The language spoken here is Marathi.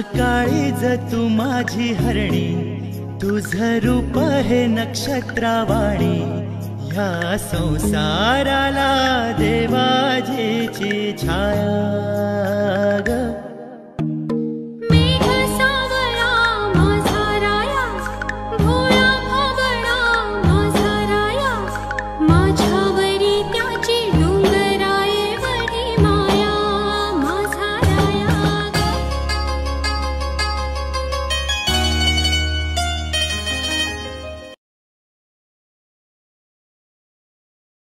काळीज तू माझी हरणी, तुझं रूप हे नक्षत्रावाणी, ह्या संसाराला देवाजीची छाया ग।